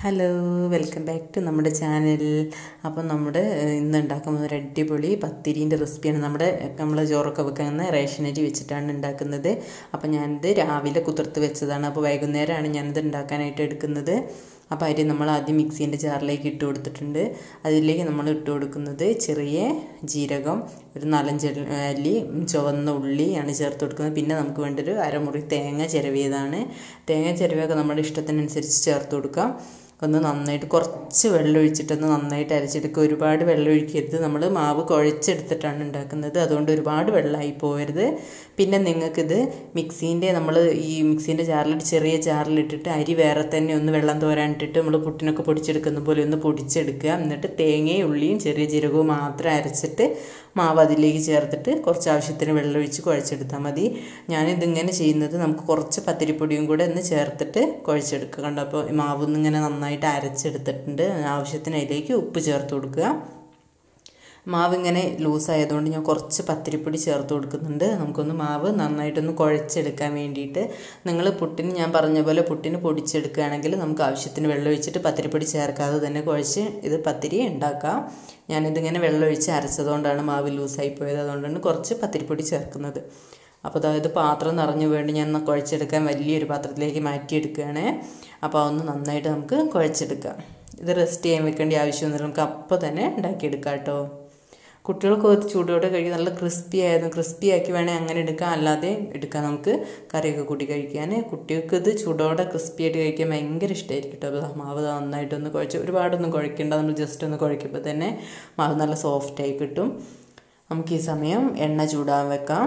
Hello, welcome back to നമ്മുടെ channel. അപ്പം നമ്മുടെ ഇന്ന് ഉണ്ടാക്കുന്നത് ഒരു അടിപൊളി പത്തിരീൻ്റെ റെസിപ്പിയാണ്. നമ്മൾ ചോറൊക്കെ വെക്കുന്ന റേഷൻ അരി വെച്ചിട്ടാണ് ഉണ്ടാക്കുന്നത്. അപ്പം ഞാനിത് രാവിലെ കുതിർത്ത് വെച്ചതാണ്. അപ്പോൾ വൈകുന്നേരമാണ് ഞാനിത് ഉണ്ടാക്കാനായിട്ട് എടുക്കുന്നത്. അപ്പോൾ അരി നമ്മൾ ആദ്യം മിക്സീൻ്റെ ജാറിലേക്ക് ഇട്ട് കൊടുത്തിട്ടുണ്ട്. അതിലേക്ക് നമ്മൾ ഇട്ട് കൊടുക്കുന്നത് ചെറിയ ജീരകം, ഒരു 4-5 അല്ലി ചുവന്ന ഉള്ളിയാണ് ചേർത്ത് കൊടുക്കുന്നത്. പിന്നെ നമുക്ക് വേണ്ട ഒരു അരമുറി തേങ്ങ ചിരവിയതാണ്. തേങ്ങ ചിരവിയൊക്കെ നമ്മുടെ ഇഷ്ടത്തിനനുസരിച്ച് ചേർത്ത് കൊടുക്കാം. ഒന്ന് നന്നായിട്ട് കുറച്ച് വെള്ളം ഒഴിച്ചിട്ടൊന്ന് നന്നായിട്ട് അരച്ചെടുക്കുക. ഒരുപാട് വെള്ളം ഒഴിക്കരുത്. നമ്മൾ മാവ് കുഴച്ചെടുത്തിട്ടാണ് ഉണ്ടാക്കുന്നത്, അതുകൊണ്ട് ഒരുപാട് വെള്ളമായി പോകരുത്. പിന്നെ നിങ്ങൾക്കിത് മിക്സീൻ്റെ ജാറിലിട്ട് ചെറിയ ജാറിലിട്ടിട്ട് അരി വേറെ തന്നെ ഒന്ന് വെള്ളം തോരാനിട്ടിട്ട് നമ്മൾ പുട്ടിനൊക്കെ പൊടിച്ചെടുക്കുന്ന പോലെ ഒന്ന് പൊടിച്ചെടുക്കുക. എന്നിട്ട് തേങ്ങയും ഉള്ളിയും ചെറിയ ജീരകവും മാത്രം അരച്ചിട്ട് മാവ് അതിലേക്ക് ചേർത്തിട്ട് കുറച്ച് ആവശ്യത്തിന് വെള്ളം ഒഴിച്ച് കുഴച്ചെടുത്താൽ മതി. ഞാനിതിങ്ങനെ ചെയ്യുന്നത് നമുക്ക് കുറച്ച് പത്തിരിപ്പൊടിയും കൂടെ ഒന്ന് ചേർത്തിട്ട് കുഴച്ചെടുക്കുക. കണ്ടോ, അപ്പോൾ മാവൊന്നിങ്ങനെ നന്നായിട്ട് അരച്ചെടുത്തിട്ടുണ്ട്. ആവശ്യത്തിന് അതിലേക്ക് ഉപ്പ് ചേർത്ത് കൊടുക്കുക. മാവ് ഇങ്ങനെ ലൂസായതുകൊണ്ട് ഞാൻ കുറച്ച് പത്തിരിപ്പൊടി ചേർത്ത് കൊടുക്കുന്നുണ്ട്. നമുക്കൊന്ന് മാവ് നന്നായിട്ടൊന്ന് കുഴച്ചെടുക്കാൻ വേണ്ടിയിട്ട്. നിങ്ങൾ പുട്ടിന് ഞാൻ പറഞ്ഞ പോലെ പുട്ടിന് പൊടിച്ചെടുക്കുകയാണെങ്കിൽ നമുക്ക് ആവശ്യത്തിന് വെള്ളം ഒഴിച്ചിട്ട് പത്തിരിപ്പൊടി ചേർക്കാതെ തന്നെ കുഴച്ച് ഇത് പത്തിരി ഉണ്ടാക്കാം. ഞാനിതിങ്ങനെ വെള്ളം ഒഴിച്ച് അരച്ചതുകൊണ്ടാണ് മാവ് ലൂസായി പോയത്, അതുകൊണ്ടാണ് കുറച്ച് പത്തിരിപ്പൊടി ചേർക്കുന്നത്. അപ്പോൾ അതായത് പാത്രം നിറഞ്ഞു വേണ്ടി ഞാൻ കുഴച്ചെടുക്കാൻ വലിയൊരു പാത്രത്തിലേക്ക് മാറ്റിയെടുക്കുകയാണ്. അപ്പോൾ അതൊന്ന് നന്നായിട്ട് നമുക്ക് കുഴച്ചെടുക്കാം. ഇത് റെസ്റ്റ് ചെയ്യാൻ വെക്കേണ്ട ആവശ്യമൊന്നുമില്ല, നമുക്ക് അപ്പോൾ തന്നെ ഉണ്ടാക്കിയെടുക്കാം കേട്ടോ. കുട്ടികൾക്ക് ചൂടോടെ കഴിക്കാൻ നല്ല ക്രിസ്പിയാക്കി വേണേൽ അങ്ങനെ എടുക്കാം, അല്ലാതെ എടുക്കാം. നമുക്ക് കറിയൊക്കെ കൂട്ടി കഴിക്കാൻ കുട്ടികൾക്ക് ഇത് ചൂടോടെ ക്രിസ്പിയായിട്ട് കഴിക്കാൻ ഭയങ്കര ഇഷ്ടമായിരിക്കും കേട്ടോ. അപ്പോൾ മാവ് നന്നായിട്ടൊന്ന് കുഴച്ച്, ഒരുപാടൊന്നും കുഴക്കേണ്ട, നമ്മൾ ജസ്റ്റ് ഒന്ന് കുഴക്കുമ്പോൾ തന്നെ മാവ് നല്ല സോഫ്റ്റായി കിട്ടും. നമുക്ക് ഈ സമയം എണ്ണ ചൂടാൻ വെക്കാം.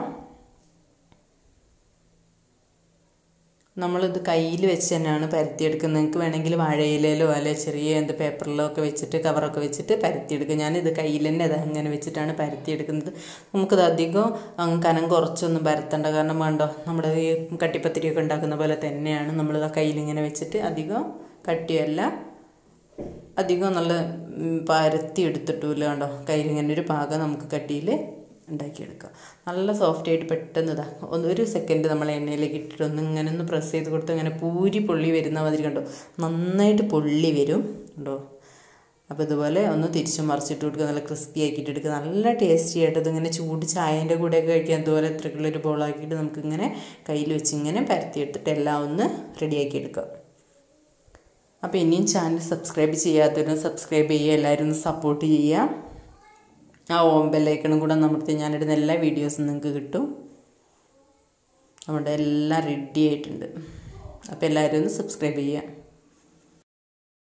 നമ്മളിത് കയ്യിൽ വെച്ച് തന്നെയാണ് പരത്തിയെടുക്കുന്നത്. നിങ്ങൾക്ക് വേണമെങ്കിൽ വാഴയിലയിലോ അല്ലെങ്കിൽ ചെറിയ പേപ്പറിലോ ഒക്കെ വെച്ചിട്ട് കവറൊക്കെ വെച്ചിട്ട് പരത്തിയെടുക്കുക. ഞാനിത് കയ്യിൽ തന്നെ അങ്ങനെ വെച്ചിട്ടാണ് പരത്തിയെടുക്കുന്നത്. നമുക്കിത് അധികം കനം കുറച്ചൊന്നും പരത്തണ്ട, കാരണം വേണ്ടോ നമ്മുടെ ഈ കട്ടിപ്പത്തിരിയൊക്കെ ഉണ്ടാക്കുന്ന പോലെ തന്നെയാണ് നമ്മളിത് കയ്യിലിങ്ങനെ വെച്ചിട്ട് അധികം കട്ടിയല്ല, അധികം നല്ല പരത്തി എടുത്തിട്ടില്ല. കണ്ടോ, കയ്യിലിങ്ങനെ ഒരു പാകം നമുക്ക് കട്ടിയിൽ ഉണ്ടാക്കിയെടുക്കാം. നല്ല സോഫ്റ്റായിട്ട് പെട്ടെന്ന് ഒരു സെക്കൻഡ് നമ്മൾ എണ്ണയിലേക്ക് ഇട്ടിട്ട് ഇങ്ങനെ ഒന്ന് പ്രസ് ചെയ്ത് കൊടുത്ത് ഇങ്ങനെ പൂരി പൊള്ളി വരുന്ന മാതിരി കണ്ടോ, നന്നായിട്ട് പൊള്ളി വരും കണ്ടോ. അപ്പോൾ ഇതുപോലെ ഒന്ന് തിരിച്ചു മറിച്ചിട്ട് കൊടുക്കുക, നല്ല ക്രിസ്പി ആക്കിയിട്ട് എടുക്കുക. നല്ല ടേസ്റ്റി ആയിട്ട് ഇതിങ്ങനെ ചൂട് ചായൻ്റെ കൂടെയൊക്കെ കഴിക്കാൻ ഇതുപോലെ ഇത്രക്കുള്ളൊരു ബോളാക്കിയിട്ട് നമുക്കിങ്ങനെ കയ്യിൽ വെച്ച് ഇങ്ങനെ പരത്തിയെടുത്തിട്ട് എല്ലാം ഒന്ന് റെഡിയാക്കി എടുക്കുക. അപ്പോൾ ഇനിയും ചാനൽ സബ്സ്ക്രൈബ് ചെയ്യാത്തവരും സബ്സ്ക്രൈബ് ചെയ്യുക, എല്ലാവരും ഒന്ന് സപ്പോർട്ട് ചെയ്യുക. ആ ബെല്ലൈക്കണും കൂടെ നമ്മുടെ ഞാനിടുന്ന എല്ലാ വീഡിയോസും നിങ്ങൾക്ക് കിട്ടും. നമ്മുടെ എല്ലാം റെഡി ആയിട്ടുണ്ട്. അപ്പോൾ എല്ലാവരും ഒന്ന് സബ്സ്ക്രൈബ് ചെയ്യുക.